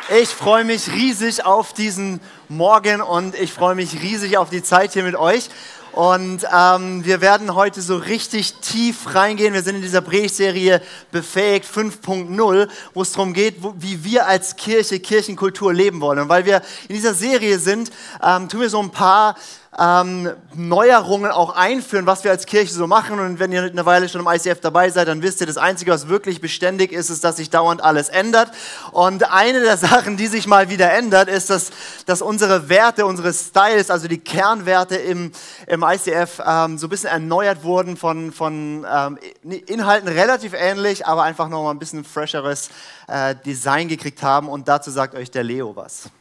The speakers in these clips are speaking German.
Ich freue mich riesig auf diesen Morgen und ich freue mich riesig auf die Zeit hier mit euch. Und wir werden heute so richtig tief reingehen. Wir sind in dieser Predigtserie Befähigt 5.0, wo es darum geht, wie wir als Kirche Kirchenkultur leben wollen. Und weil wir in dieser Serie sind, tun wir so ein paar Neuerungen auch einführen, was wir als Kirche so machen. Und wenn ihr eine Weile schon im ICF dabei seid, dann wisst ihr, das Einzige, was wirklich beständig ist, ist, dass sich dauernd alles ändert. Und eine der Sachen, die sich mal wieder ändert, ist, dass unsere Werte, unsere Styles, also die Kernwerte im ICF so ein bisschen erneuert wurden von Inhalten relativ ähnlich, aber einfach nochmal ein bisschen fresheres Design gekriegt haben. Und dazu sagt euch der Leo was.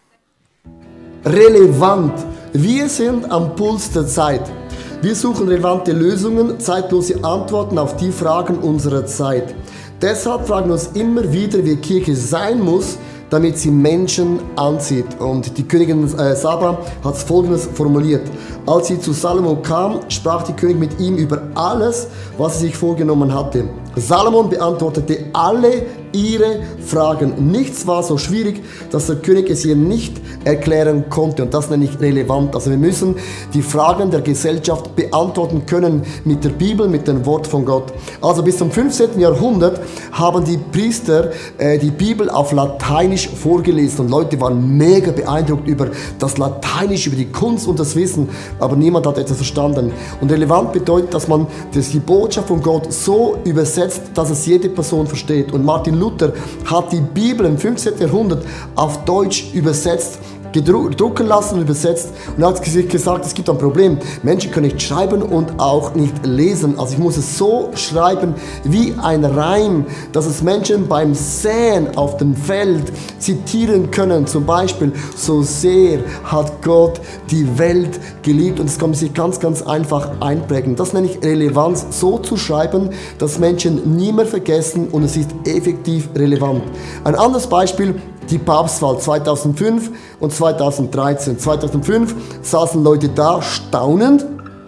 Relevant. Wir sind am Puls der Zeit. Wir suchen relevante Lösungen, zeitlose Antworten auf die Fragen unserer Zeit. Deshalb fragen wir uns immer wieder, wie Kirche sein muss, damit sie Menschen anzieht. Und die Königin Saba hat Folgendes formuliert. Als sie zu Salomo kam, sprach die Königin mit ihm über alles, was sie sich vorgenommen hatte. Salomon beantwortete alle ihre Fragen. Nichts war so schwierig, dass der König es ihr nicht erklären konnte. Und das nenne ich relevant. Also wir müssen die Fragen der Gesellschaft beantworten können mit der Bibel, mit dem Wort von Gott. Also bis zum 15. Jahrhundert haben die Priester die Bibel auf Lateinisch vorgelesen. Und Leute waren mega beeindruckt über das Lateinisch, über die Kunst und das Wissen. Aber niemand hat etwas verstanden. Und relevant bedeutet, dass man die Botschaft von Gott so übersetzt, dass es jede Person versteht. Und Martin Luther hat die Bibel im 15. Jahrhundert auf Deutsch übersetzt, gedrucken lassen und übersetzt und hat gesagt, es gibt ein Problem. Menschen können nicht schreiben und auch nicht lesen. Also ich muss es so schreiben wie ein Reim, dass es Menschen beim Säen auf dem Feld zitieren können. Zum Beispiel, so sehr hat Gott die Welt geliebt. Und das kann man sich ganz, ganz einfach einprägen. Das nenne ich Relevanz, so zu schreiben, dass Menschen nie mehr vergessen und es ist effektiv relevant. Ein anderes Beispiel, die Papstwahl 2005 und 2013. 2005 saßen Leute da staunend.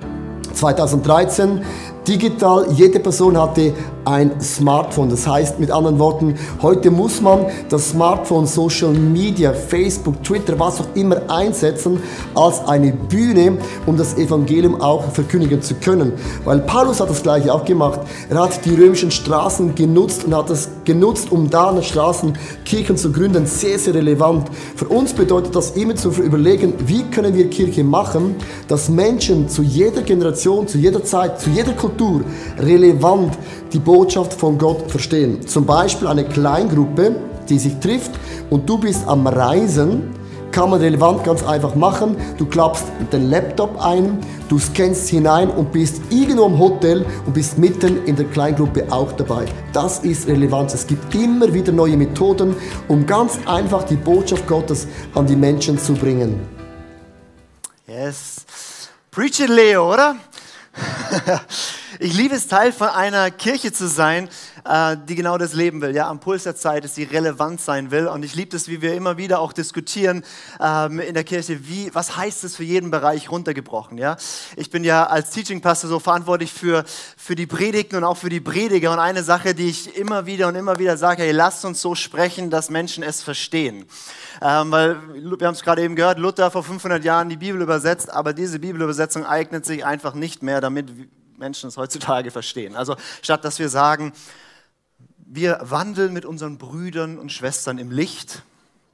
2013 digital, jede Person hatte ein Smartphone. Das heißt mit anderen Worten, heute muss man das Smartphone, Social Media, Facebook, Twitter, was auch immer einsetzen als eine Bühne, um das Evangelium auch verkündigen zu können. Weil Paulus hat das gleiche auch gemacht. Er hat die römischen Straßen genutzt und hat es genutzt, um da an den Straßen Kirchen zu gründen. Sehr, sehr relevant. Für uns bedeutet das immer zu überlegen, wie können wir Kirche machen, dass Menschen zu jeder Generation, zu jeder Zeit, zu jeder Kultur relevant die Botschaft von Gott verstehen. Zum Beispiel eine Kleingruppe, die sich trifft und du bist am Reisen, kann man relevant ganz einfach machen. Du klappst den Laptop ein, du scannst hinein und bist irgendwo im Hotel und bist mitten in der Kleingruppe auch dabei. Das ist Relevanz. Es gibt immer wieder neue Methoden, um ganz einfach die Botschaft Gottes an die Menschen zu bringen. Yes. Preach it, Leo, oder? Ich liebe es, Teil von einer Kirche zu sein, die genau das leben will. Ja, am Puls der Zeit ist, die relevant sein will. Und ich liebe es, wie wir immer wieder auch diskutieren in der Kirche, was heißt es für jeden Bereich runtergebrochen. Ja? Ich bin ja als Teaching Pastor so verantwortlich für die Predigten und auch für die Prediger. Und eine Sache, die ich immer wieder sage, hey, lasst uns so sprechen, dass Menschen es verstehen. Weil, wir haben es gerade eben gehört, Luther vor 500 Jahren die Bibel übersetzt, aber diese Bibelübersetzung eignet sich einfach nicht mehr, damit Menschen es heutzutage verstehen. Also statt dass wir sagen, wir wandeln mit unseren Brüdern und Schwestern im Licht,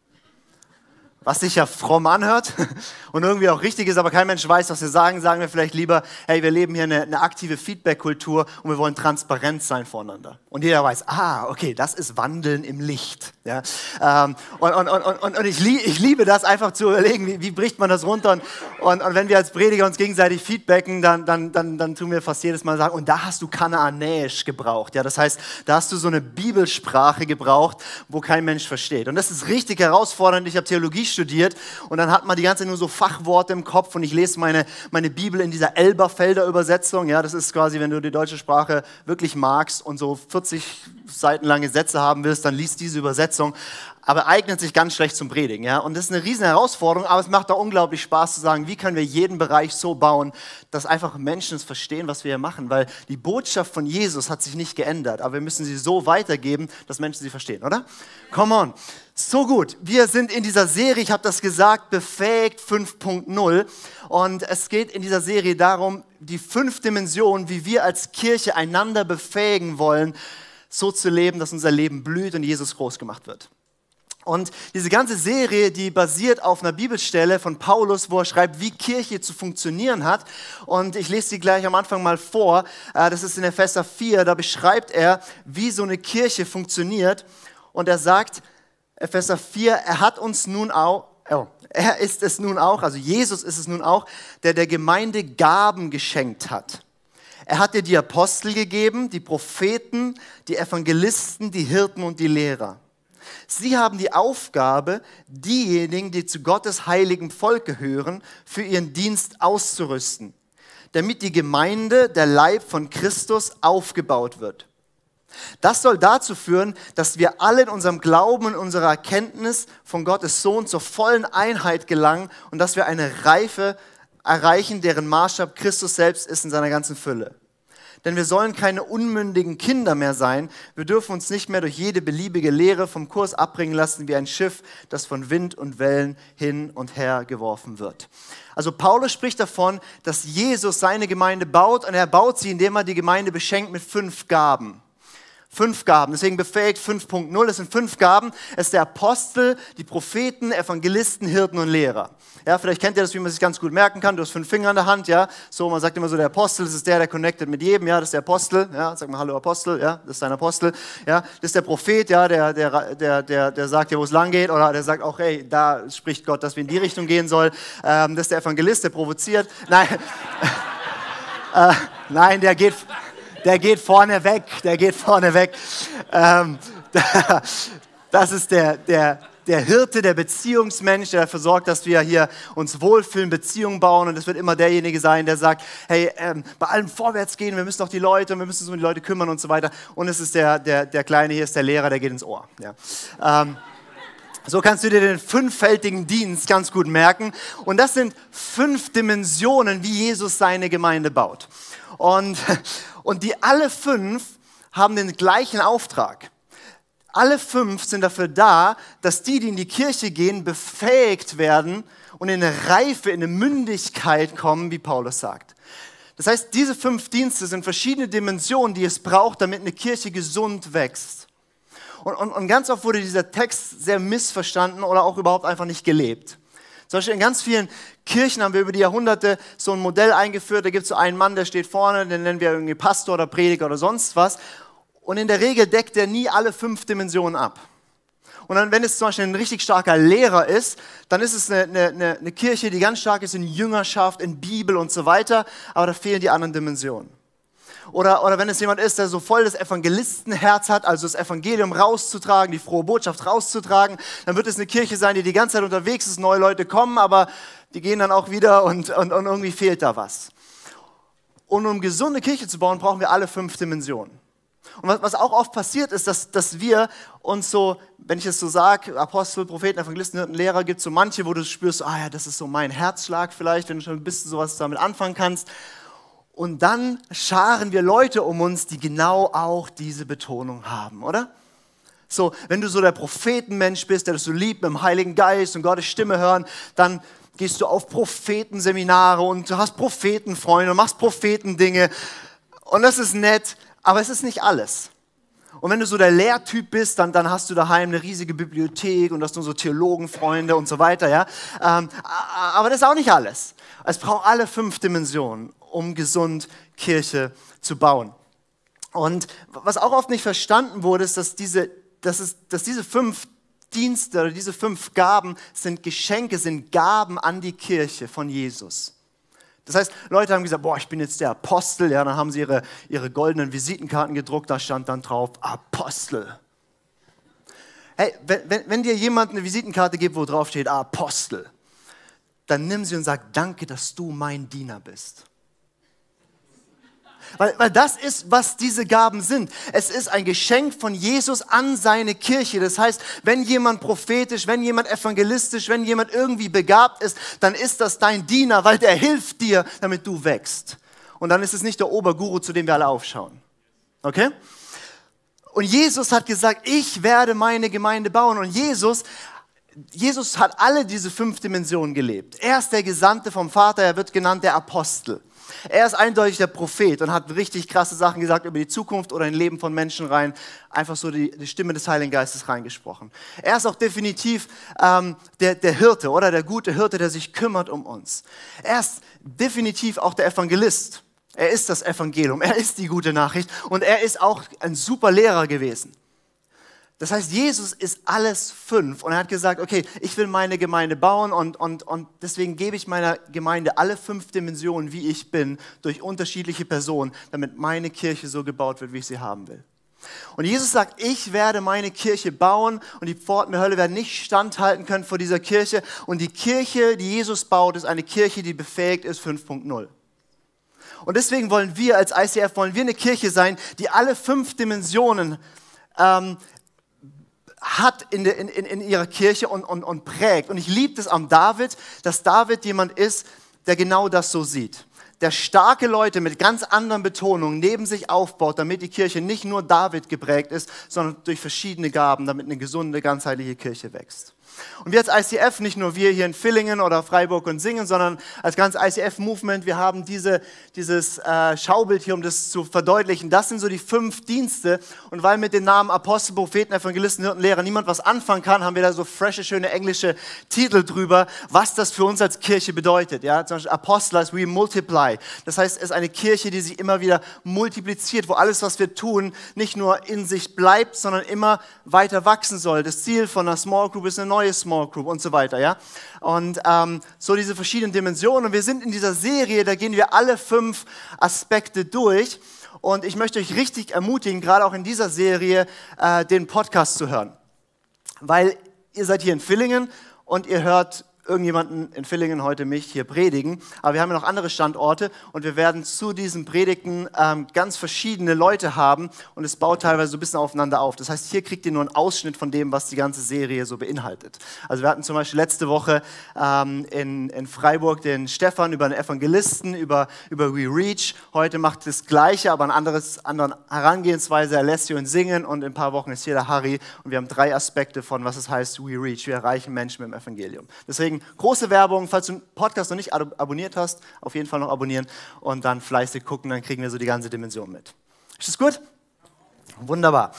was sich ja fromm anhört und irgendwie auch richtig ist, aber kein Mensch weiß, was wir sagen, sagen wir vielleicht lieber, hey, wir leben hier eine aktive Feedback-Kultur und wir wollen transparent sein voneinander. Und jeder weiß, okay, das ist Wandeln im Licht. Ja? Und ich liebe das, einfach zu überlegen, wie bricht man das runter. Und wenn wir als Prediger uns gegenseitig feedbacken, dann tun wir fast jedes Mal sagen, und da hast du Kanaanäisch gebraucht. Ja? Das heißt, da hast du so eine Bibelsprache gebraucht, wo kein Mensch versteht. Und das ist richtig herausfordernd. Ich habe Theologie studiert und dann hat man die ganze Zeit nur so Fachworte im Kopf und ich lese meine Bibel in dieser Elberfelder Übersetzung. Ja, das ist quasi, wenn du die deutsche Sprache wirklich magst und so 40 seitenlange Sätze haben willst, dann liest diese Übersetzung. Aber eignet sich ganz schlecht zum Predigen. Ja? Und das ist eine riesen Herausforderung, aber es macht da unglaublich Spaß zu sagen, wie können wir jeden Bereich so bauen, dass einfach Menschen es verstehen, was wir hier machen. Weil die Botschaft von Jesus hat sich nicht geändert, aber wir müssen sie so weitergeben, dass Menschen sie verstehen, oder? Come on. So gut, wir sind in dieser Serie, ich habe das gesagt, Befähigt 5.0. Und es geht in dieser Serie darum, die 5 Dimensionen, wie wir als Kirche einander befähigen wollen, so zu leben, dass unser Leben blüht und Jesus groß gemacht wird. Und diese ganze Serie, die basiert auf einer Bibelstelle von Paulus, wo er schreibt, wie Kirche zu funktionieren hat. Und ich lese sie gleich am Anfang mal vor. Das ist in Epheser 4, da beschreibt er, wie so eine Kirche funktioniert. Und er sagt, Epheser 4, er ist es nun auch, also Jesus ist es nun auch, der der Gemeinde Gaben geschenkt hat. Er hat dir die Apostel gegeben, die Propheten, die Evangelisten, die Hirten und die Lehrer. Sie haben die Aufgabe, diejenigen, die zu Gottes heiligem Volk gehören, für ihren Dienst auszurüsten, damit die Gemeinde, der Leib von Christus, aufgebaut wird. Das soll dazu führen, dass wir alle in unserem Glauben und unserer Erkenntnis von Gottes Sohn zur vollen Einheit gelangen und dass wir eine Reife erreichen, deren Maßstab Christus selbst ist in seiner ganzen Fülle. Denn wir sollen keine unmündigen Kinder mehr sein. Wir dürfen uns nicht mehr durch jede beliebige Lehre vom Kurs abbringen lassen wie ein Schiff, das von Wind und Wellen hin und her geworfen wird. Also Paulus spricht davon, dass Jesus seine Gemeinde baut und er baut sie, indem er die Gemeinde beschenkt mit 5 Gaben. 5 Gaben, deswegen Befähigt 5.0, das sind 5 Gaben. Es ist der Apostel, die Propheten, Evangelisten, Hirten und Lehrer. Ja, vielleicht kennt ihr das, wie man sich ganz gut merken kann. Du hast 5 Finger in der Hand, ja. So, man sagt immer so, der Apostel, das ist der connected mit jedem, ja, das ist der Apostel, ja. Sag mal, hallo Apostel, ja, das ist dein Apostel, ja. Das ist der Prophet, ja, der sagt dir, wo es lang geht, oder der sagt auch, hey, da spricht Gott, dass wir in die Richtung gehen sollen. Das ist der Evangelist, der provoziert. Nein, nein, der geht vorne weg, das ist der Hirte, der Beziehungsmensch, der dafür sorgt, dass wir hier uns wohlfühlen, Beziehungen bauen. Und es wird immer derjenige sein, der sagt, hey, bei allem vorwärts gehen, wir müssen doch wir müssen uns um die Leute kümmern und so weiter. Und es ist der Kleine hier, ist der Lehrer, der geht ins Ohr. Ja. So kannst du dir den 5-fältigen Dienst ganz gut merken. Und das sind 5 Dimensionen, wie Jesus seine Gemeinde baut. Und die alle 5 haben den gleichen Auftrag. Alle 5 sind dafür da, dass die in die Kirche gehen, befähigt werden und in eine Reife, in eine Mündigkeit kommen, wie Paulus sagt. Das heißt, diese 5 Dienste sind verschiedene Dimensionen, die es braucht, damit eine Kirche gesund wächst. Und ganz oft wurde dieser Text sehr missverstanden oder auch überhaupt einfach nicht gelebt. Zum Beispiel in ganz vielen Kirchen haben wir über die Jahrhunderte so ein Modell eingeführt, da gibt es so einen Mann, der steht vorne, den nennen wir irgendwie Pastor oder Prediger oder sonst was. Und in der Regel deckt er nie alle 5 Dimensionen ab. Und dann, wenn es zum Beispiel ein richtig starker Lehrer ist, dann ist es eine Kirche, die ganz stark ist in Jüngerschaft, in Bibel und so weiter, aber da fehlen die anderen Dimensionen. Oder wenn es jemand ist, der so voll das Evangelistenherz hat, also das Evangelium rauszutragen, die frohe Botschaft rauszutragen, dann wird es eine Kirche sein, die die ganze Zeit unterwegs ist, neue Leute kommen, aber die gehen dann auch wieder und irgendwie fehlt da was. Und um gesunde Kirche zu bauen, brauchen wir alle 5 Dimensionen. Und was auch oft passiert ist, dass wir uns so, wenn ich es so sage, Apostel, Propheten, Evangelisten, Hirten, Lehrer, gibt es so manche, wo du spürst, ah ja, das ist so mein Herzschlag vielleicht, wenn du schon ein bisschen sowas damit anfangen kannst. Und dann scharen wir Leute um uns, die genau auch diese Betonung haben, oder? So, wenn du so der Prophetenmensch bist, der das so liebt mit dem Heiligen Geist und Gottes Stimme hören, dann gehst du auf Prophetenseminare und du hast Prophetenfreunde und machst Prophetendinge. Und das ist nett, aber es ist nicht alles. Und wenn du so der Lehrtyp bist, dann hast du daheim eine riesige Bibliothek und hast nur so Theologenfreunde und so weiter. Ja? Aber das ist auch nicht alles. Es braucht alle 5 Dimensionen, um gesund Kirche zu bauen. Und was auch oft nicht verstanden wurde, ist, dass diese 5 Dienste oder diese 5 Gaben sind Geschenke, sind Gaben an die Kirche von Jesus. Das heißt, Leute haben gesagt, boah, ich bin jetzt der Apostel. Ja, dann haben sie ihre goldenen Visitenkarten gedruckt, da stand dann drauf, Apostel. Hey, wenn dir jemand eine Visitenkarte gibt, wo drauf steht, Apostel, dann nimm sie und sag, danke, dass du mein Diener bist. Weil das ist, was diese Gaben sind. Es ist ein Geschenk von Jesus an seine Kirche. Das heißt, wenn jemand prophetisch, wenn jemand evangelistisch, wenn jemand irgendwie begabt ist, dann ist das dein Diener, weil der hilft dir, damit du wächst. Und dann ist es nicht der Oberguru, zu dem wir alle aufschauen. Okay? Und Jesus hat gesagt, ich werde meine Gemeinde bauen. Und Jesus hat alle diese 5 Dimensionen gelebt. Er ist der Gesandte vom Vater, er wird genannt der Apostel. Er ist eindeutig der Prophet und hat richtig krasse Sachen gesagt über die Zukunft oder ein Leben von Menschen rein. Einfach so die Stimme des Heiligen Geistes reingesprochen. Er ist auch definitiv der Hirte oder der gute Hirte, der sich kümmert um uns. Er ist definitiv auch der Evangelist. Er ist das Evangelium, er ist die gute Nachricht und er ist auch ein super Lehrer gewesen. Das heißt, Jesus ist alles 5 und er hat gesagt, okay, ich will meine Gemeinde bauen und deswegen gebe ich meiner Gemeinde alle 5 Dimensionen, wie ich bin, durch unterschiedliche Personen, damit meine Kirche so gebaut wird, wie ich sie haben will. Und Jesus sagt, ich werde meine Kirche bauen und die Pforten der Hölle werden nicht standhalten können vor dieser Kirche. Und die Kirche, die Jesus baut, ist eine Kirche, die befähigt ist 5.0. Und deswegen wollen wir als ICF eine Kirche sein, die alle 5 Dimensionen hat in ihrer Kirche und prägt. Und ich liebe es am David, dass David jemand ist, der genau das so sieht. Der starke Leute mit ganz anderen Betonungen neben sich aufbaut, damit die Kirche nicht nur David geprägt ist, sondern durch verschiedene Gaben, damit eine gesunde, ganzheitliche Kirche wächst. Und wir als ICF, nicht nur wir hier in Villingen oder Freiburg und Singen, sondern als ganzes ICF-Movement, wir haben dieses Schaubild hier, um das zu verdeutlichen. Das sind so die 5 Dienste. Und weil mit den Namen Apostel, Propheten, Evangelisten, Hirten, Lehrer niemand was anfangen kann, haben wir da so frische, schöne englische Titel drüber, was das für uns als Kirche bedeutet. Ja? Zum Beispiel Apostel heißt we multiply. Das heißt, es ist eine Kirche, die sich immer wieder multipliziert, wo alles, was wir tun, nicht nur in sich bleibt, sondern immer weiter wachsen soll. Das Ziel von einer Small Group ist eine neue Small Group und so weiter, ja. Und so diese verschiedenen Dimensionen. Und wir sind in dieser Serie, da gehen wir alle 5 Aspekte durch. Und ich möchte euch richtig ermutigen, gerade auch in dieser Serie, den Podcast zu hören. Weil ihr seid hier in Villingen und ihr hört irgendjemanden in Villingen heute mich hier predigen, aber wir haben ja noch andere Standorte und wir werden zu diesen Predigten ganz verschiedene Leute haben und es baut teilweise so ein bisschen aufeinander auf. Das heißt, hier kriegt ihr nur einen Ausschnitt von dem, was die ganze Serie so beinhaltet. Also wir hatten zum Beispiel letzte Woche in Freiburg den Stefan über einen Evangelisten, über We Reach. Heute macht das Gleiche, aber eine andere Herangehensweise, Alessio in Singen und in ein paar Wochen ist hier der Harry und wir haben 3 Aspekte von, was es heißt We Reach. Wir erreichen Menschen mit dem Evangelium. Deswegen große Werbung, falls du den Podcast noch nicht abonniert hast, auf jeden Fall noch abonnieren und dann fleißig gucken, dann kriegen wir so die ganze Dimension mit. Ist das gut? Wunderbar.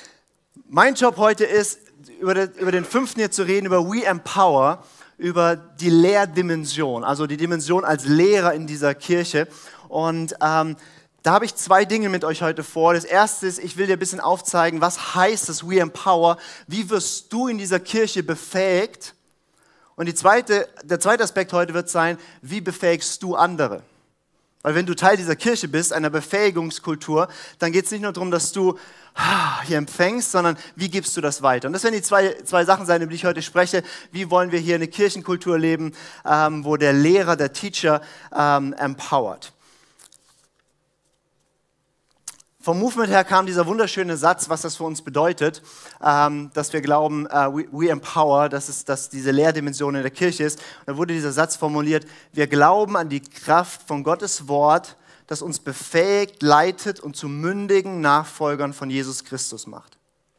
Mein Job heute ist, über den 5. hier zu reden, über We Empower, über die Lehrdimension, also die Dimension als Lehrer in dieser Kirche. Und da habe ich 2 Dinge mit euch heute vor. Das erste ist, ich will dir ein bisschen aufzeigen, was heißt das We Empower, wie wirst du in dieser Kirche befähigt. Und der zweite Aspekt heute wird sein, wie befähigst du andere? Weil wenn du Teil dieser Kirche bist, einer Befähigungskultur, dann geht es nicht nur darum, dass du hier empfängst, sondern wie gibst du das weiter? Und das werden die zwei Sachen sein, über die ich heute spreche. Wie wollen wir hier eine Kirchenkultur leben, wo der Lehrer, der Teacher empowert? Vom Movement her kam dieser wunderschöne Satz, was das für uns bedeutet, dass wir glauben, we empower, dass diese Lehrdimension in der Kirche ist. Und da wurde dieser Satz formuliert, wir glauben an die Kraft von Gottes Wort, das uns befähigt, leitet und zu mündigen Nachfolgern von Jesus Christus macht.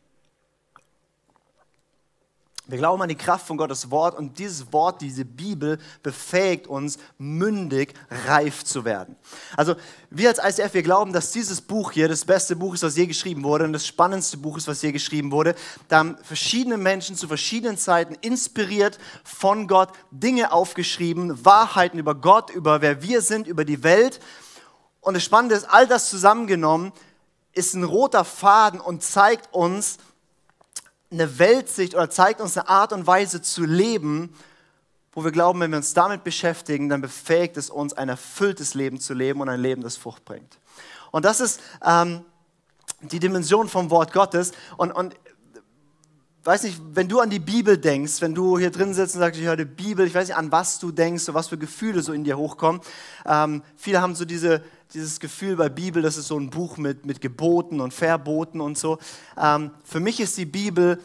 Wir glauben an die Kraft von Gottes Wort und dieses Wort, diese Bibel, befähigt uns, mündig, reif zu werden. Also wir als ICF, wir glauben, dass dieses Buch hier das beste Buch ist, was je geschrieben wurde und das spannendste Buch ist, was je geschrieben wurde. Da haben verschiedene Menschen zu verschiedenen Zeiten inspiriert von Gott Dinge aufgeschrieben, Wahrheiten über Gott, über wer wir sind, über die Welt. Und das Spannende ist, all das zusammengenommen ist ein roter Faden und zeigt uns eine Weltsicht oder zeigt uns eine Art und Weise zu leben, wo wir glauben, wenn wir uns damit beschäftigen, dann befähigt es uns, ein erfülltes Leben zu leben und ein Leben, das Frucht bringt. Und das ist die Dimension vom Wort Gottes. Und weiß nicht, wenn du an die Bibel denkst, wenn du hier drin sitzt und sagst, ich höre die Bibel, ich weiß nicht, an was du denkst, so was für Gefühle so in dir hochkommen. Viele haben so dieses Gefühl bei Bibel, das ist so ein Buch mit Geboten und Verboten und so. Für mich ist die Bibel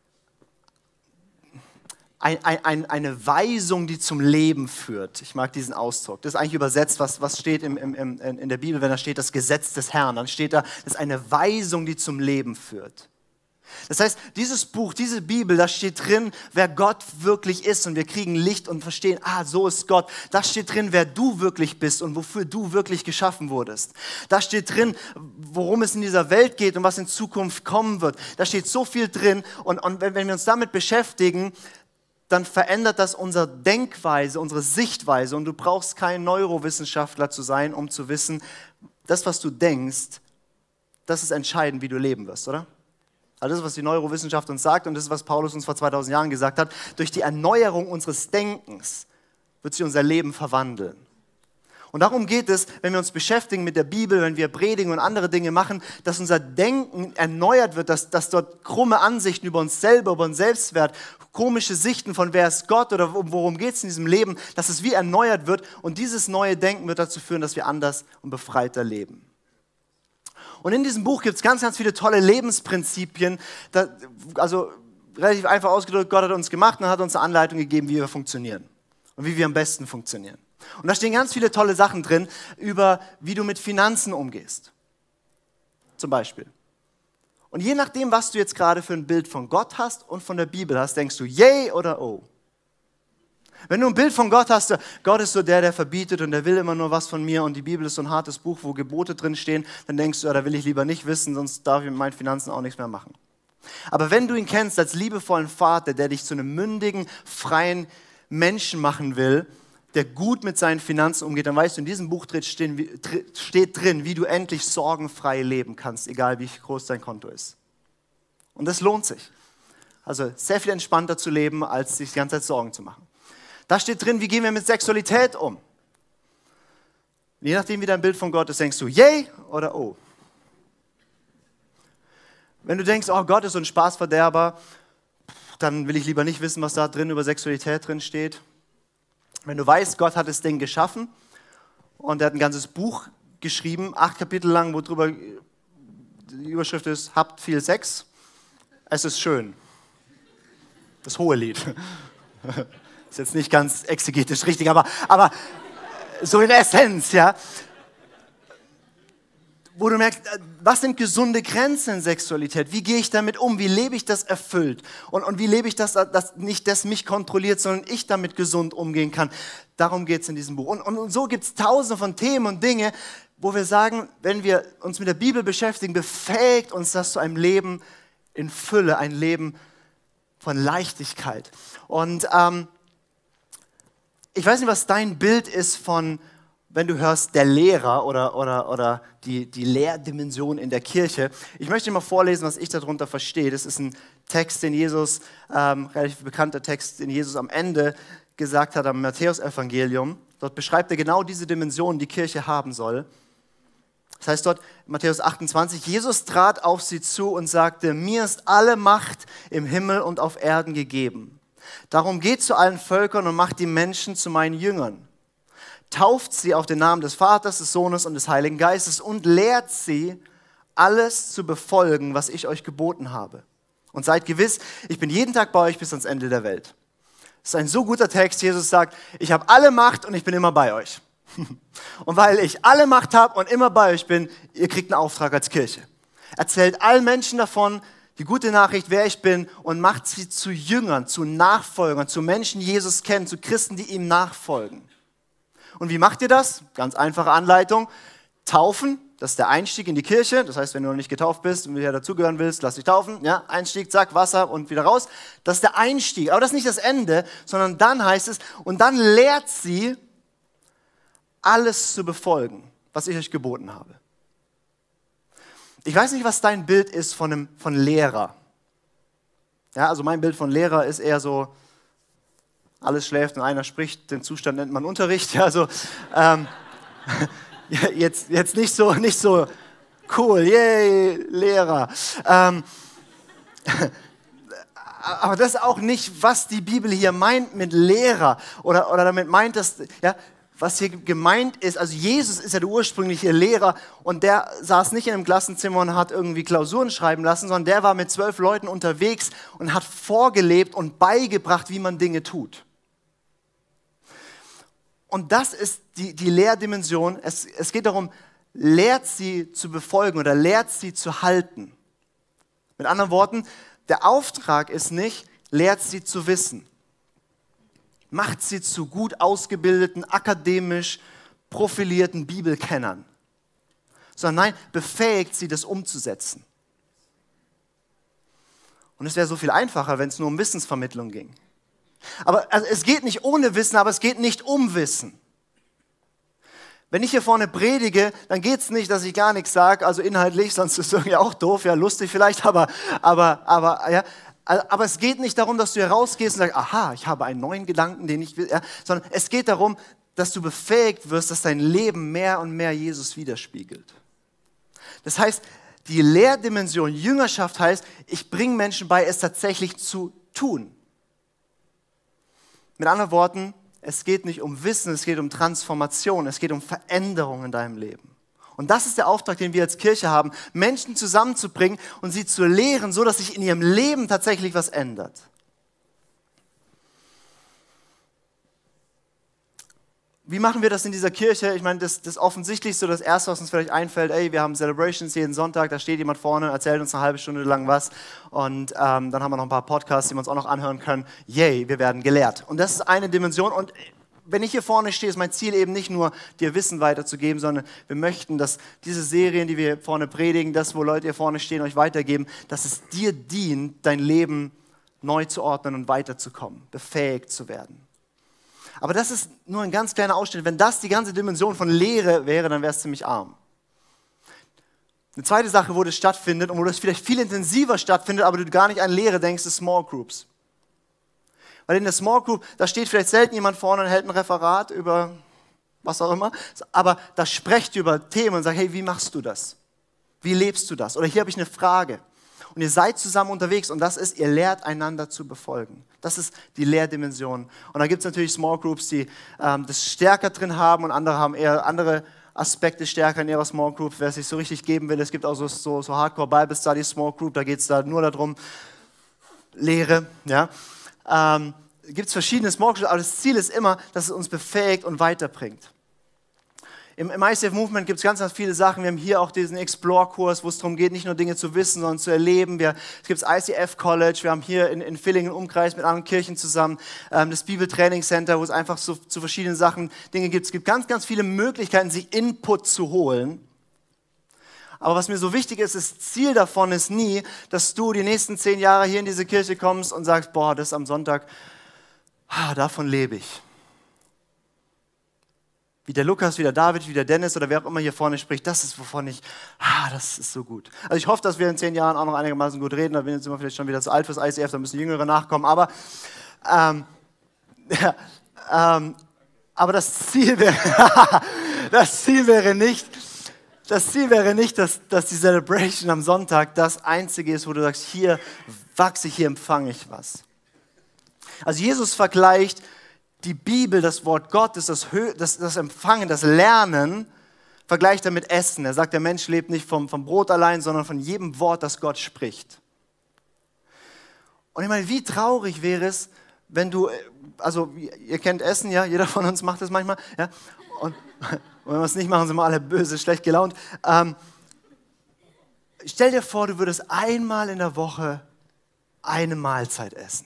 eine Weisung, die zum Leben führt. Ich mag diesen Ausdruck. Das ist eigentlich übersetzt, was steht in der Bibel, wenn da steht das Gesetz des Herrn. Dann steht da, das ist eine Weisung, die zum Leben führt. Das heißt, dieses Buch, diese Bibel, da steht drin, wer Gott wirklich ist und wir kriegen Licht und verstehen, so ist Gott. Da steht drin, wer du wirklich bist und wofür du wirklich geschaffen wurdest. Da steht drin, worum es in dieser Welt geht und was in Zukunft kommen wird. Da steht so viel drin und wenn wir uns damit beschäftigen, dann verändert das unsere Denkweise, unsere Sichtweise und du brauchst kein Neurowissenschaftler zu sein, um zu wissen, das, was du denkst, das ist entscheidend, wie du leben wirst, oder? Also das ist, was die Neurowissenschaft uns sagt und das ist, was Paulus uns vor 2000 Jahren gesagt hat. Durch die Erneuerung unseres Denkens wird sich unser Leben verwandeln. Und darum geht es, wenn wir uns beschäftigen mit der Bibel, wenn wir predigen und andere Dinge machen, dass unser Denken erneuert wird, dass dort krumme Ansichten über uns selber, über uns Selbstwert, komische Sichten von wer ist Gott oder worum geht es in diesem Leben, dass es wie erneuert wird und dieses neue Denken wird dazu führen, dass wir anders und befreiter leben. Und in diesem Buch gibt es ganz, ganz viele tolle Lebensprinzipien, also relativ einfach ausgedrückt, Gott hat uns gemacht und hat uns eine Anleitung gegeben, wie wir funktionieren und wie wir am besten funktionieren. Und da stehen ganz viele tolle Sachen drin, über wie du mit Finanzen umgehst, zum Beispiel. Und je nachdem, was du jetzt gerade für ein Bild von Gott hast und von der Bibel hast, denkst du, yay oder oh. Wenn du ein Bild von Gott hast, Gott ist so der verbietet und der will immer nur was von mir und die Bibel ist so ein hartes Buch, wo Gebote drin stehen, dann denkst du, da will ich lieber nicht wissen, sonst darf ich mit meinen Finanzen auch nichts mehr machen. Aber wenn du ihn kennst als liebevollen Vater, der dich zu einem mündigen, freien Menschen machen will, der gut mit seinen Finanzen umgeht, dann weißt du, in diesem Buch steht drin, wie du endlich sorgenfrei leben kannst, egal wie groß dein Konto ist. Und das lohnt sich. Also sehr viel entspannter zu leben, als sich die ganze Zeit Sorgen zu machen. Da steht drin, wie gehen wir mit Sexualität um. Je nachdem, wie dein Bild von Gott ist, denkst du, yay oder oh. Wenn du denkst, oh Gott ist so ein Spaßverderber, dann will ich lieber nicht wissen, was da drin über Sexualität drin steht. Wenn du weißt, Gott hat das Ding geschaffen und er hat ein ganzes Buch geschrieben, 8 Kapitel lang, wo drüber die Überschrift ist, habt viel Sex, es ist schön. Das hohe Lied. Ist jetzt nicht ganz exegetisch richtig, aber so in Essenz, ja. Wo du merkst, was sind gesunde Grenzen in Sexualität? Wie gehe ich damit um? Wie lebe ich das erfüllt? Und wie lebe ich das, dass nicht das mich kontrolliert, sondern ich damit gesund umgehen kann? Darum geht es in diesem Buch. Und so gibt es tausende von Themen und Dinge, wo wir sagen, wenn wir uns mit der Bibel beschäftigen, befähigt uns das zu einem Leben in Fülle, ein Leben von Leichtigkeit. Und ich weiß nicht, was dein Bild ist von, wenn du hörst, der Lehrer oder die Lehrdimension in der Kirche. Ich möchte dir mal vorlesen, was ich darunter verstehe. Das ist ein Text, den Jesus, relativ bekannter Text, den Jesus am Ende gesagt hat, am Matthäus-Evangelium. Dort beschreibt er genau diese Dimension, die Kirche haben soll. Das heißt dort, Matthäus 28, Jesus trat auf sie zu und sagte, mir ist alle Macht im Himmel und auf Erden gegeben. Darum geht zu allen Völkern und macht die Menschen zu meinen Jüngern. Tauft sie auf den Namen des Vaters, des Sohnes und des Heiligen Geistes und lehrt sie, alles zu befolgen, was ich euch geboten habe. Und seid gewiss, ich bin jeden Tag bei euch bis ans Ende der Welt. Das ist ein so guter Text. Jesus sagt, ich habe alle Macht und ich bin immer bei euch. Und weil ich alle Macht habe und immer bei euch bin, ihr kriegt einen Auftrag als Kirche. Erzählt allen Menschen davon, die gute Nachricht, wer ich bin, und macht sie zu Jüngern, zu Nachfolgern, zu Menschen, die Jesus kennen, zu Christen, die ihm nachfolgen. Und wie macht ihr das? Ganz einfache Anleitung. Taufen, das ist der Einstieg in die Kirche. Das heißt, wenn du noch nicht getauft bist und wieder dazugehören willst, lass dich taufen. Ja, Einstieg, zack, Wasser und wieder raus. Das ist der Einstieg. Aber das ist nicht das Ende, sondern dann heißt es, und dann lehrt sie, alles zu befolgen, was ich euch geboten habe. Ich weiß nicht, was dein Bild ist von Lehrer. Ja, also mein Bild von Lehrer ist eher so, alles schläft und einer spricht, den Zustand nennt man Unterricht. Ja, also, jetzt nicht so cool, yay, Lehrer. Aber das ist auch nicht, was die Bibel hier meint mit Lehrer oder damit meint, dass, ja, was hier gemeint ist. Also Jesus ist ja der ursprüngliche Lehrer und der saß nicht in einem Klassenzimmer und hat irgendwie Klausuren schreiben lassen, sondern der war mit 12 Leuten unterwegs und hat vorgelebt und beigebracht, wie man Dinge tut. Und das ist die Lehrdimension. Es geht darum, lehrt sie zu befolgen oder lehrt sie zu halten. Mit anderen Worten, der Auftrag ist nicht, lehrt sie zu wissen. Macht sie zu gut ausgebildeten, akademisch profilierten Bibelkennern. Sondern nein, befähigt sie, das umzusetzen. Und es wäre so viel einfacher, wenn es nur um Wissensvermittlung ging. Aber also es geht nicht ohne Wissen, aber es geht nicht um Wissen. Wenn ich hier vorne predige, dann geht es nicht, dass ich gar nichts sage, also inhaltlich, sonst ist es irgendwie auch doof, ja lustig vielleicht, aber es geht nicht darum, dass du hier rausgehst und sagst, aha, ich habe einen neuen Gedanken, den ich will, ja, sondern es geht darum, dass du befähigt wirst, dass dein Leben mehr und mehr Jesus widerspiegelt. Das heißt, die Lehrdimension Jüngerschaft heißt, ich bringe Menschen bei, es tatsächlich zu tun. Mit anderen Worten, es geht nicht um Wissen, es geht um Transformation, es geht um Veränderung in deinem Leben. Und das ist der Auftrag, den wir als Kirche haben, Menschen zusammenzubringen und sie zu lehren, so dass sich in ihrem Leben tatsächlich was ändert. Wie machen wir das in dieser Kirche? Ich meine, das Offensichtlichste, das Erste, was uns vielleicht einfällt, wir haben Celebrations jeden Sonntag, da steht jemand vorne, erzählt uns eine halbe Stunde lang was und dann haben wir noch ein paar Podcasts, die wir uns auch noch anhören können. Yay, wir werden gelehrt. Und das ist eine Dimension und wenn ich hier vorne stehe, ist mein Ziel eben nicht nur, dir Wissen weiterzugeben, sondern wir möchten, dass diese Serien, die wir hier vorne predigen, das, wo Leute hier vorne stehen, euch weitergeben, dass es dir dient, dein Leben neu zu ordnen und weiterzukommen, befähigt zu werden. Aber das ist nur ein ganz kleiner Ausschnitt. Wenn das die ganze Dimension von Lehre wäre, dann wäre es ziemlich arm. Eine zweite Sache, wo das stattfindet und wo das vielleicht viel intensiver stattfindet, aber du gar nicht an Lehre denkst, ist Small Groups. Weil in der Small Group, da steht vielleicht selten jemand vorne und hält ein Referat über was auch immer, aber da sprecht ihr über Themen und sagt, hey, wie machst du das? Wie lebst du das? Oder hier habe ich eine Frage. Und ihr seid zusammen unterwegs und das ist, ihr lehrt einander zu befolgen. Das ist die Lehrdimension. Und da gibt es natürlich Small Groups, die das stärker drin haben und andere haben eher andere Aspekte stärker in ihrer Small Group, wer es sich so richtig geben will. Es gibt auch so Hardcore Bible Study Small Group, da geht es da nur darum, Lehre. Ja. Gibt es verschiedene Small Groups, aber das Ziel ist immer, dass es uns befähigt und weiterbringt. Im ICF Movement gibt es ganz, ganz viele Sachen. Wir haben hier auch diesen Explore-Kurs, wo es darum geht, nicht nur Dinge zu wissen, sondern zu erleben. Es gibt das ICF College, wir haben hier in Villingen einen Umkreis mit anderen Kirchen zusammen, das Bibeltraining-Center, wo es einfach so zu verschiedenen Sachen Dinge gibt. Es gibt ganz, ganz viele Möglichkeiten, sich Input zu holen. Aber was mir so wichtig ist, das Ziel davon ist nie, dass du die nächsten 10 Jahre hier in diese Kirche kommst und sagst, boah, das am Sonntag, davon lebe ich. Wie der Lukas, wie der David, wie der Dennis oder wer auch immer hier vorne spricht, das ist, wovon ich, das ist so gut. Also ich hoffe, dass wir in 10 Jahren auch noch einigermaßen gut reden, da bin ich jetzt vielleicht schon wieder zu alt fürs ICF, da müssen Jüngere nachkommen, aber das Ziel wäre nicht, dass die Celebration am Sonntag das Einzige ist, wo du sagst, hier wachse ich, hier empfange ich was. Also Jesus vergleicht die Bibel, das Wort Gottes, das Empfangen, das Lernen, vergleicht er mit Essen. Er sagt, der Mensch lebt nicht vom Brot allein, sondern von jedem Wort, das Gott spricht. Und ich meine, wie traurig wäre es, wenn du, also ihr kennt Essen, ja, jeder von uns macht das manchmal, ja, und wenn wir es nicht machen, sind wir alle böse, schlecht gelaunt. Stell dir vor, du würdest einmal in der Woche eine Mahlzeit essen.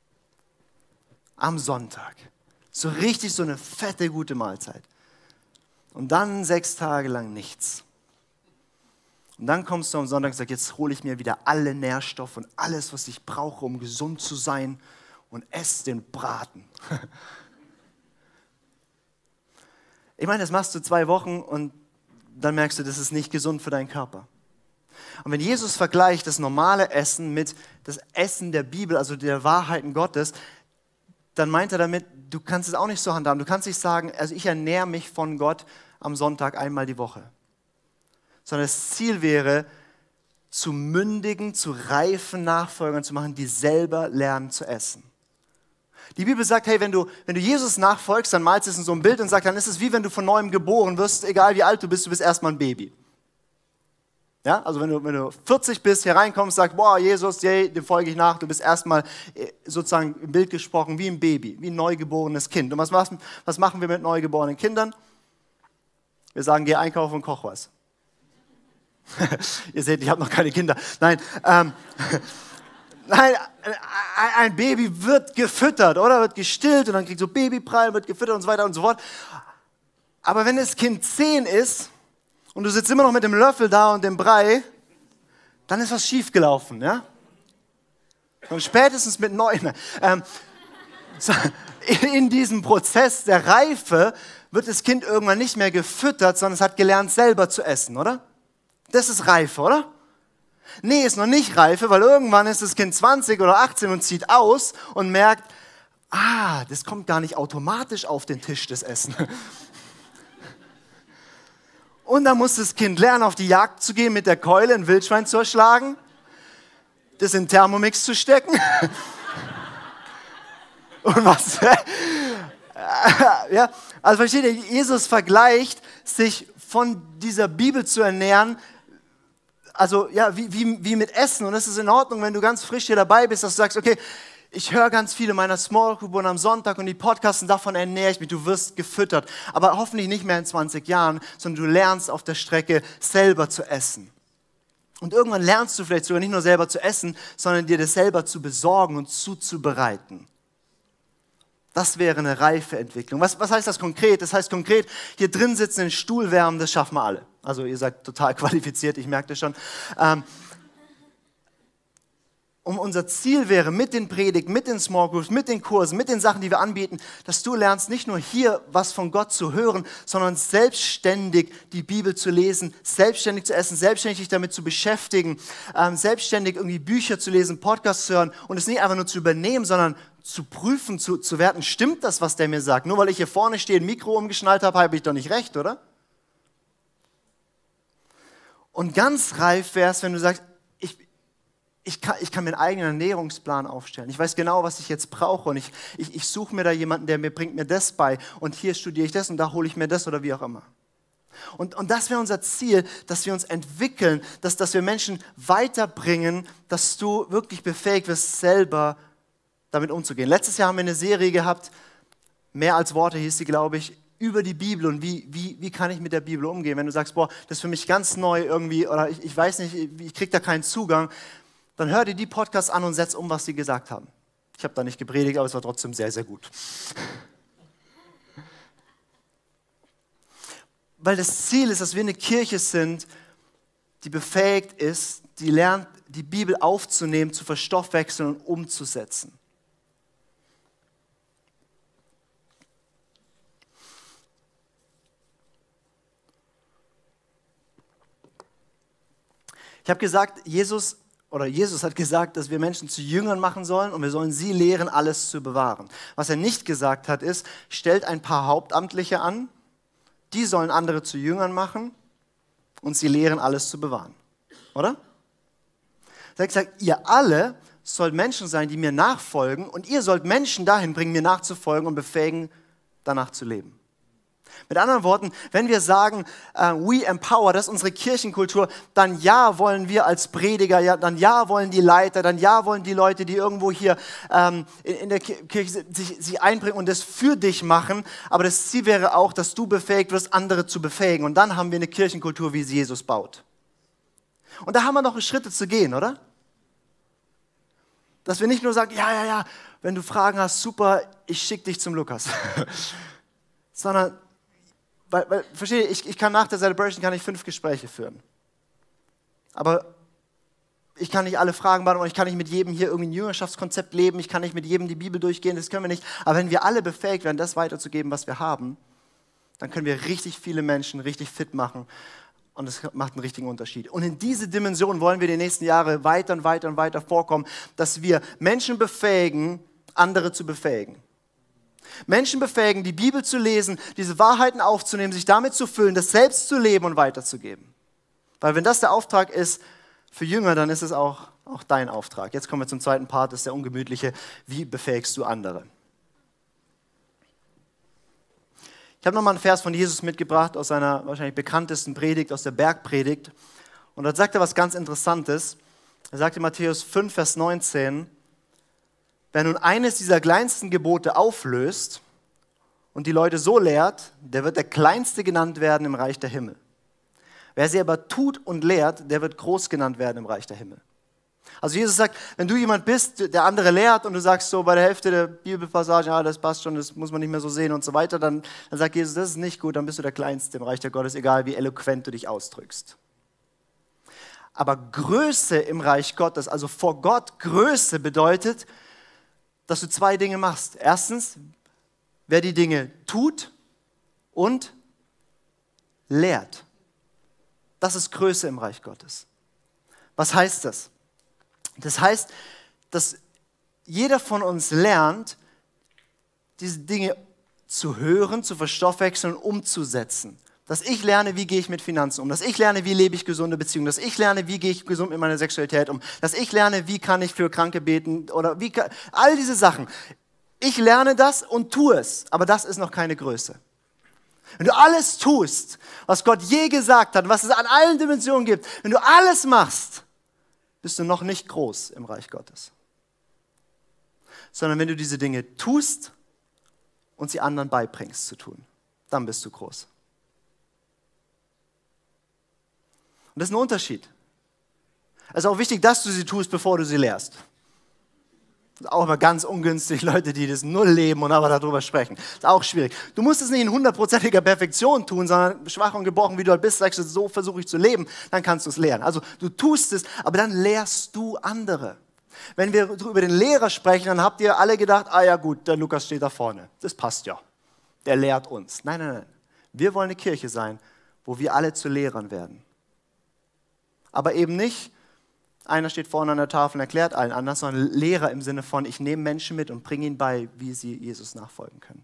Am Sonntag. So richtig so eine fette, gute Mahlzeit. Und dann 6 Tage lang nichts. Und dann kommst du am Sonntag und sagst, jetzt hole ich mir wieder alle Nährstoffe und alles, was ich brauche, um gesund zu sein und esse den Braten. Ich meine, das machst du 2 Wochen und dann merkst du, das ist nicht gesund für deinen Körper. Und wenn Jesus vergleicht das normale Essen mit das Essen der Bibel, also der Wahrheiten Gottes, dann meint er damit, du kannst es auch nicht so handhaben. Du kannst nicht sagen, also ich ernähre mich von Gott am Sonntag einmal die Woche. Sondern das Ziel wäre, zu mündigen, zu reifen Nachfolgern zu machen, die selber lernen zu essen. Die Bibel sagt, hey, wenn du Jesus nachfolgst, dann malst du es in so ein Bild und sagt, dann ist es wie wenn du von neuem geboren wirst, egal wie alt du bist erstmal ein Baby. Ja, also wenn du 40 bist, hier reinkommst, sagst, boah, Jesus, yay, dem folge ich nach, du bist erstmal sozusagen im Bild gesprochen wie ein Baby, wie ein neugeborenes Kind. Und was machen wir mit neugeborenen Kindern? Wir sagen, geh einkaufen und koch was. Ihr seht, ich habe noch keine Kinder. Nein, nein, ein Baby wird gefüttert, oder? Wird gestillt und dann kriegt so Babybrei, wird gefüttert und so weiter und so fort. Aber wenn das Kind 10 ist und du sitzt immer noch mit dem Löffel da und dem Brei, dann ist was schiefgelaufen, ja? Und spätestens mit 9. In diesem Prozess der Reife wird das Kind irgendwann nicht mehr gefüttert, sondern es hat gelernt, selber zu essen, oder? Das ist Reife, oder? Nee, ist noch nicht Reife, weil irgendwann ist das Kind 20 oder 18 und zieht aus und merkt, das kommt gar nicht automatisch auf den Tisch, das Essen. Und dann muss das Kind lernen, auf die Jagd zu gehen, mit der Keule ein Wildschwein zu erschlagen, das in Thermomix zu stecken. Und was? Ja, also versteht ihr, Jesus vergleicht, sich von dieser Bibel zu ernähren, also ja, wie mit Essen. Und es ist in Ordnung, wenn du ganz frisch hier dabei bist, dass du sagst, okay, ich höre ganz viele meiner Small Group und am Sonntag und die Podcasts und davon ernähre ich mich, du wirst gefüttert. Aber hoffentlich nicht mehr in 20 Jahren, sondern du lernst auf der Strecke selber zu essen. Und irgendwann lernst du vielleicht sogar nicht nur selber zu essen, sondern dir das selber zu besorgen und zuzubereiten. Das wäre eine reife Entwicklung. Was heißt das konkret? Das heißt konkret, hier drin sitzen, den Stuhl wärmen, das schaffen wir alle. Also ihr seid total qualifiziert, ich merke das schon. Unser Ziel wäre mit den Predigten, mit den Small Groups, mit den Kursen, mit den Sachen, die wir anbieten, dass du lernst, nicht nur hier was von Gott zu hören, sondern selbstständig die Bibel zu lesen, selbstständig zu essen, selbstständig dich damit zu beschäftigen, selbstständig irgendwie Bücher zu lesen, Podcasts zu hören und es nicht einfach nur zu übernehmen, sondern zu prüfen, zu werten, stimmt das, was der mir sagt? Nur weil ich hier vorne stehe, ein Mikro umgeschnallt habe ich doch nicht recht, oder? Und ganz reif wäre es, wenn du sagst, ich kann mir einen eigenen Ernährungsplan aufstellen. Ich weiß genau, was ich jetzt brauche und ich suche mir da jemanden, der bringt mir das bei und hier studiere ich das und da hole ich mir das oder wie auch immer. Und das wäre unser Ziel, dass wir uns entwickeln, dass wir Menschen weiterbringen, dass du wirklich befähigt wirst, selber damit umzugehen. Letztes Jahr haben wir eine Serie gehabt, mehr als Worte hieß sie, glaube ich, über die Bibel und wie kann ich mit der Bibel umgehen. Wenn du sagst, boah, das ist für mich ganz neu irgendwie oder ich weiß nicht, ich kriege da keinen Zugang, dann hör dir die Podcasts an und setz um, was sie gesagt haben. Ich habe da nicht gepredigt, aber es war trotzdem sehr, sehr gut. Weil das Ziel ist, dass wir eine Kirche sind, die befähigt ist, die lernt, die Bibel aufzunehmen, zu verstoffwechseln und umzusetzen. Ich habe gesagt, Jesus hat gesagt, dass wir Menschen zu Jüngern machen sollen und wir sollen sie lehren, alles zu bewahren. Was er nicht gesagt hat, ist, stellt ein paar Hauptamtliche an, die sollen andere zu Jüngern machen und sie lehren, alles zu bewahren. Oder? Er hat gesagt, ihr alle sollt Menschen sein, die mir nachfolgen und ihr sollt Menschen dahin bringen, mir nachzufolgen und befähigen, danach zu leben. Mit anderen Worten, wenn wir sagen, we empower, das ist unsere Kirchenkultur, dann ja wollen wir als Prediger, ja, dann ja wollen die Leiter, dann ja wollen die Leute, die irgendwo hier in der Kirche sich einbringen und das für dich machen, aber das Ziel wäre auch, dass du befähigt wirst, andere zu befähigen und dann haben wir eine Kirchenkultur, wie sie Jesus baut. Und da haben wir noch Schritte zu gehen, oder? Dass wir nicht nur sagen, ja, wenn du Fragen hast, super, ich schicke dich zum Lukas. Sondern, weil verstehe ich kann nach der Celebration 5 Gespräche führen. Aber ich kann nicht alle Fragen beantworten, ich kann nicht mit jedem hier irgendwie ein Jüngerschaftskonzept leben, ich kann nicht mit jedem die Bibel durchgehen, das können wir nicht. Aber wenn wir alle befähigt werden, das weiterzugeben, was wir haben, dann können wir richtig viele Menschen richtig fit machen. Und es macht einen richtigen Unterschied. Und in diese Dimension wollen wir die nächsten Jahre weiter und weiter und weiter vorkommen, dass wir Menschen befähigen, andere zu befähigen. Menschen befähigen, die Bibel zu lesen, diese Wahrheiten aufzunehmen, sich damit zu füllen, das selbst zu leben und weiterzugeben. Weil wenn das der Auftrag ist, für Jünger, dann ist es auch dein Auftrag. Jetzt kommen wir zum zweiten Part, das ist der ungemütliche. Wie befähigst du andere? Ich habe nochmal einen Vers von Jesus mitgebracht aus seiner wahrscheinlich bekanntesten Predigt, aus der Bergpredigt. Und dort sagt er was ganz Interessantes. Er sagt in Matthäus 5, Vers 19, wer nun eines dieser kleinsten Gebote auflöst und die Leute so lehrt, der wird der Kleinste genannt werden im Reich der Himmel. Wer sie aber tut und lehrt, der wird groß genannt werden im Reich der Himmel. Also Jesus sagt, wenn du jemand bist, der andere lehrt und du sagst so bei der Hälfte der Bibelpassage, ja, das passt schon, das muss man nicht mehr so sehen und so weiter, dann sagt Jesus, das ist nicht gut, dann bist du der Kleinste im Reich der Gottes, egal wie eloquent du dich ausdrückst. Aber Größe im Reich Gottes, also vor Gott Größe bedeutet, dass du zwei Dinge machst. Erstens, wer die Dinge tut und lehrt. Das ist Größe im Reich Gottes. Was heißt das? Das heißt, dass jeder von uns lernt, diese Dinge zu hören, zu verstoffwechseln und umzusetzen. Dass ich lerne, wie gehe ich mit Finanzen um, dass ich lerne, wie lebe ich gesunde Beziehungen, dass ich lerne, wie gehe ich gesund mit meiner Sexualität um, dass ich lerne, wie kann ich für Kranke beten oder all diese Sachen. Ich lerne das und tue es, aber das ist noch keine Größe. Wenn du alles tust, was Gott je gesagt hat, was es an allen Dimensionen gibt, wenn du alles machst, bist du noch nicht groß im Reich Gottes. Sondern wenn du diese Dinge tust und sie anderen beibringst zu tun, dann bist du groß. Und das ist ein Unterschied. Es ist auch wichtig, dass du sie tust, bevor du sie lehrst. Das ist auch immer ganz ungünstig, Leute, die das null leben und aber darüber sprechen. Das ist auch schwierig. Du musst es nicht in 100%iger Perfektion tun, sondern schwach und gebrochen, wie du halt bist, sagst du, so versuche ich zu leben, dann kannst du es lehren. Also du tust es, aber dann lehrst du andere. Wenn wir über den Lehrer sprechen, dann habt ihr alle gedacht, ah ja gut, der Lukas steht da vorne. Das passt ja. Der lehrt uns. Nein, nein, nein. Wir wollen eine Kirche sein, wo wir alle zu Lehrern werden. Aber eben nicht, einer steht vorne an der Tafel und erklärt allen anderen, sondern Lehrer im Sinne von, ich nehme Menschen mit und bringe ihnen bei, wie sie Jesus nachfolgen können.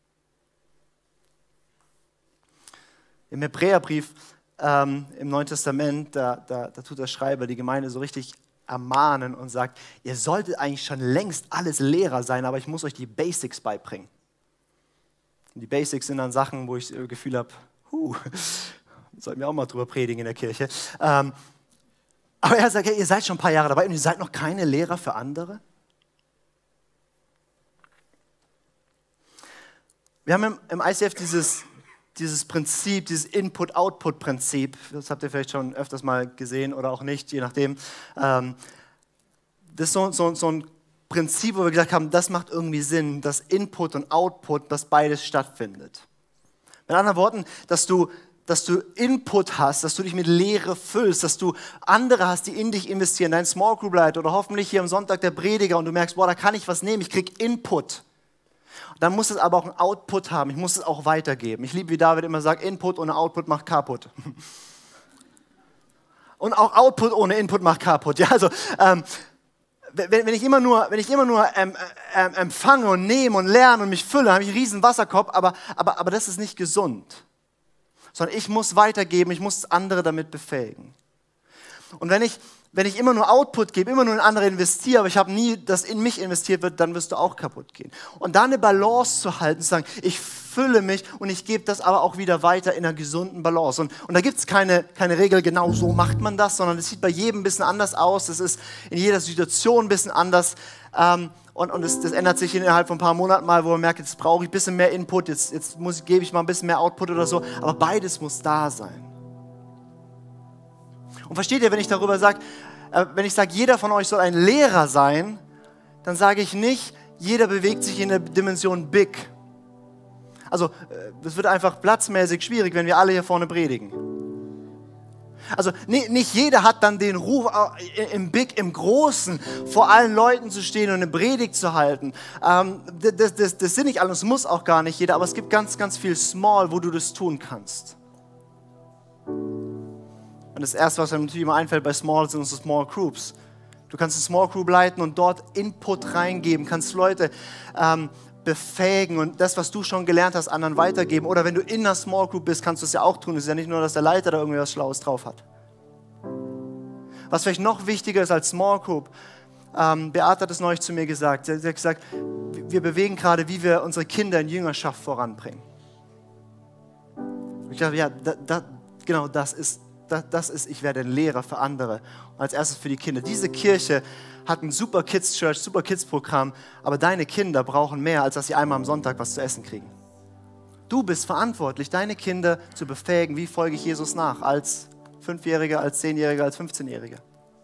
Im Hebräerbrief im Neuen Testament, da tut der Schreiber die Gemeinde so richtig ermahnen und sagt, ihr solltet eigentlich schon längst alles Lehrer sein, aber ich muss euch die Basics beibringen. Und die Basics sind dann Sachen, wo ich das Gefühl habe, sollten wir auch mal drüber predigen in der Kirche. Aber er sagt, hey, ihr seid schon ein paar Jahre dabei und ihr seid noch keine Lehrer für andere? Wir haben im ICF dieses Prinzip, dieses Input-Output-Prinzip, das habt ihr vielleicht schon öfters mal gesehen oder auch nicht, je nachdem. Das ist so ein Prinzip, wo wir gesagt haben, das macht irgendwie Sinn, dass Input und Output, dass beides stattfindet. Mit anderen Worten, dass du Input hast, dass du dich mit Lehre füllst, dass du andere hast, die in dich investieren, dein Small Group Leiter oder hoffentlich hier am Sonntag der Prediger und du merkst, boah, da kann ich was nehmen, ich krieg Input. Dann muss es aber auch einen Output haben, ich muss es auch weitergeben. Ich liebe, wie David immer sagt, Input ohne Output macht kaputt. Und auch Output ohne Input macht kaputt. Ja, also wenn ich immer nur empfange und nehme und lerne und mich fülle, habe ich einen riesen Wasserkopf, aber das ist nicht gesund. Sondern ich muss weitergeben, ich muss andere damit befähigen. Und wenn ich immer nur Output gebe, immer nur in andere investiere, aber ich habe nie, dass in mich investiert wird, dann wirst du auch kaputt gehen. Und da eine Balance zu halten, zu sagen, ich fülle mich und ich gebe das aber auch wieder weiter in einer gesunden Balance. Und da gibt es keine Regel, genau so macht man das, sondern es sieht bei jedem ein bisschen anders aus, es ist in jeder Situation ein bisschen anders. Und das ändert sich innerhalb von ein paar Monaten mal, wo man merkt, jetzt brauche ich ein bisschen mehr Input, jetzt gebe ich mal ein bisschen mehr Output oder so. Aber beides muss da sein. Und versteht ihr, wenn ich darüber sage, wenn ich sage, jeder von euch soll ein Lehrer sein, dann sage ich nicht, jeder bewegt sich in der Dimension Big. Also es wird einfach platzmäßig schwierig, wenn wir alle hier vorne predigen. Also nicht jeder hat dann den Ruf, im Big, im Großen, vor allen Leuten zu stehen und eine Predigt zu halten. Das sind nicht alle, das muss auch gar nicht jeder, aber es gibt ganz, ganz viel Small, wo du das tun kannst. Und das Erste, was mir natürlich immer einfällt bei Small, sind unsere Small Groups. Du kannst eine Small Group leiten und dort Input reingeben, kannst Leute befähigen und das, was du schon gelernt hast, anderen weitergeben. Oder wenn du in einer Small Group bist, kannst du es ja auch tun. Es ist ja nicht nur, dass der Leiter da irgendwie was Schlaues drauf hat. Was vielleicht noch wichtiger ist als Small Group, Beate hat es neulich zu mir gesagt. Sie hat gesagt, wir bewegen gerade, wie wir unsere Kinder in Jüngerschaft voranbringen. Ich dachte, ja, genau das ist, ich werde ein Lehrer für andere. Und als erstes für die Kinder. Diese Kirche hat ein super Kids Church, super Kids Programm, aber deine Kinder brauchen mehr, als dass sie einmal am Sonntag was zu essen kriegen. Du bist verantwortlich, deine Kinder zu befähigen, wie folge ich Jesus nach, als 5-Jähriger, als 10-Jähriger, als 15-Jähriger.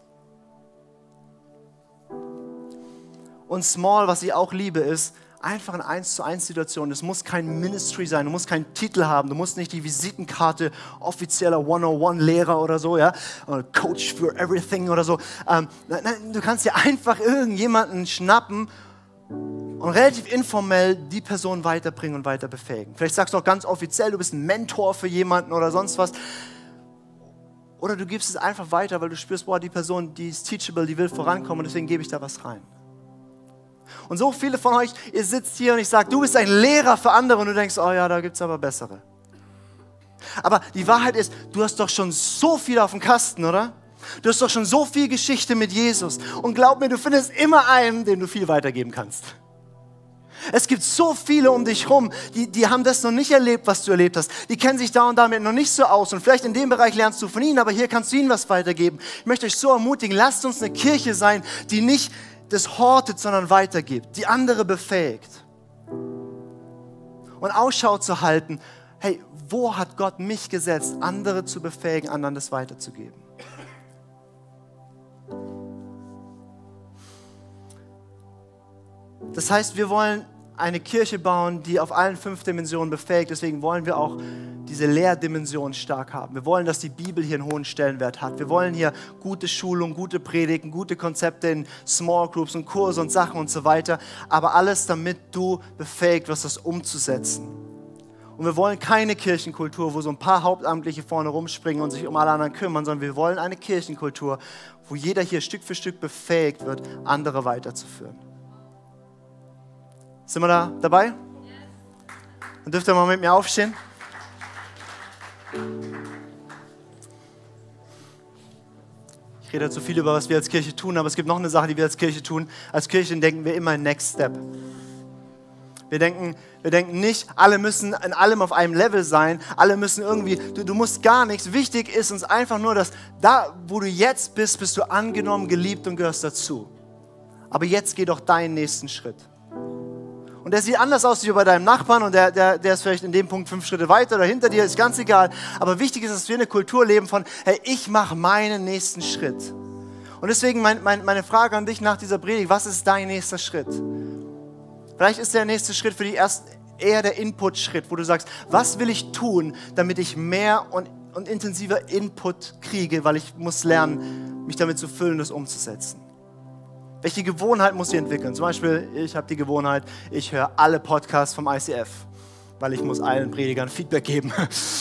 Und Small, was ich auch liebe, ist einfach eine 1:1 Situation. Es muss kein Ministry sein, du musst keinen Titel haben, du musst nicht die Visitenkarte offizieller 101-Lehrer oder so, ja, oder Coach for Everything oder so. Nein, du kannst dir einfach irgendjemanden schnappen und relativ informell die Person weiterbringen und weiter befähigen. Vielleicht sagst du auch ganz offiziell, du bist ein Mentor für jemanden oder sonst was. Oder du gibst es einfach weiter, weil du spürst, boah, die Person, die ist teachable, die will vorankommen und deswegen gebe ich da was rein. Und so viele von euch, ihr sitzt hier und ich sage, du bist ein Lehrer für andere und du denkst, oh ja, da gibt es aber bessere. Aber die Wahrheit ist, du hast doch schon so viel auf dem Kasten, oder? Du hast doch schon so viel Geschichte mit Jesus. Und glaub mir, du findest immer einen, dem du viel weitergeben kannst. Es gibt so viele um dich rum, die haben das noch nicht erlebt, was du erlebt hast. Die kennen sich da und damit noch nicht so aus. Und vielleicht in dem Bereich lernst du von ihnen, aber hier kannst du ihnen was weitergeben. Ich möchte euch so ermutigen, lasst uns eine Kirche sein, die nicht das hortet, sondern weitergibt, die andere befähigt. Und Ausschau zu halten, hey, wo hat Gott mich gesetzt, andere zu befähigen, anderen das weiterzugeben. Das heißt, wir wollen eine Kirche bauen, die auf allen 5 Dimensionen befähigt. Deswegen wollen wir auch diese Lehrdimension stark haben. Wir wollen, dass die Bibel hier einen hohen Stellenwert hat. Wir wollen hier gute Schulung, gute Predigten, gute Konzepte in Small Groups und Kurse und Sachen und so weiter. Aber alles, damit du befähigt wirst, das umzusetzen. Und wir wollen keine Kirchenkultur, wo so ein paar Hauptamtliche vorne rumspringen und sich um alle anderen kümmern, sondern wir wollen eine Kirchenkultur, wo jeder hier Stück für Stück befähigt wird, andere weiterzuführen. Sind wir da dabei? Dann dürft ihr mal mit mir aufstehen. Ich rede zu viel über, was wir als Kirche tun, aber es gibt noch eine Sache, die wir als Kirche tun. Als Kirche denken wir immer Next Step. Wir denken nicht, alle müssen in allem auf einem Level sein, alle müssen irgendwie, du musst gar nichts. Wichtig ist uns einfach nur, dass da, wo du jetzt bist, bist du angenommen, geliebt und gehörst dazu. Aber jetzt geh doch deinen nächsten Schritt. Und der sieht anders aus wie bei deinem Nachbarn und der ist vielleicht in dem Punkt 5 Schritte weiter oder hinter dir, ist ganz egal. Aber wichtig ist, dass wir eine Kultur leben von, hey, ich mache meinen nächsten Schritt. Und deswegen meine Frage an dich nach dieser Predigt, was ist dein nächster Schritt? Vielleicht ist der nächste Schritt für dich erst eher der Input-Schritt, wo du sagst, was will ich tun, damit ich mehr und intensiver Input kriege, weil ich muss lernen, mich damit zu füllen, das umzusetzen. Welche Gewohnheit muss ich entwickeln? Zum Beispiel, ich habe die Gewohnheit, ich höre alle Podcasts vom ICF, weil ich muss allen Predigern Feedback geben.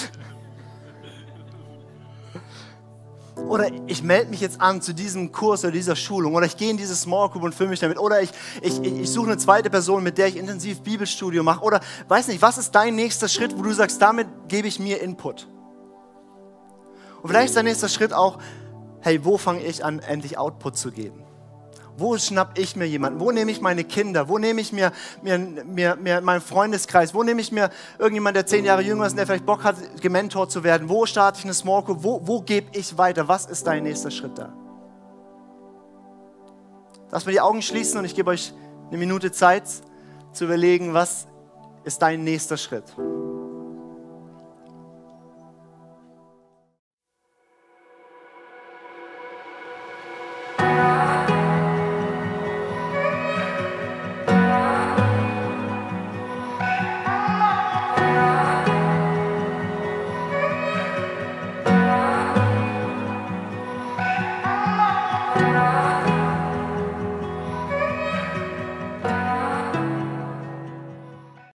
Oder ich melde mich jetzt an zu diesem Kurs oder dieser Schulung oder ich gehe in diese Small Group und fülle mich damit. Oder ich suche eine zweite Person, mit der ich intensiv Bibelstudium mache. Oder weiß nicht, was ist dein nächster Schritt, wo du sagst, damit gebe ich mir Input. Und vielleicht ist dein nächster Schritt auch, hey, wo fange ich an, endlich Output zu geben? Wo schnapp ich mir jemanden? Wo nehme ich meine Kinder? Wo nehme ich mir meinen Freundeskreis? Wo nehme ich mir irgendjemanden, der 10 Jahre jünger ist und der vielleicht Bock hat, gementort zu werden? Wo starte ich eine Small Group? Wo gebe ich weiter? Was ist dein nächster Schritt da? Lass mal die Augen schließen und ich gebe euch eine Minute Zeit zu überlegen, was ist dein nächster Schritt?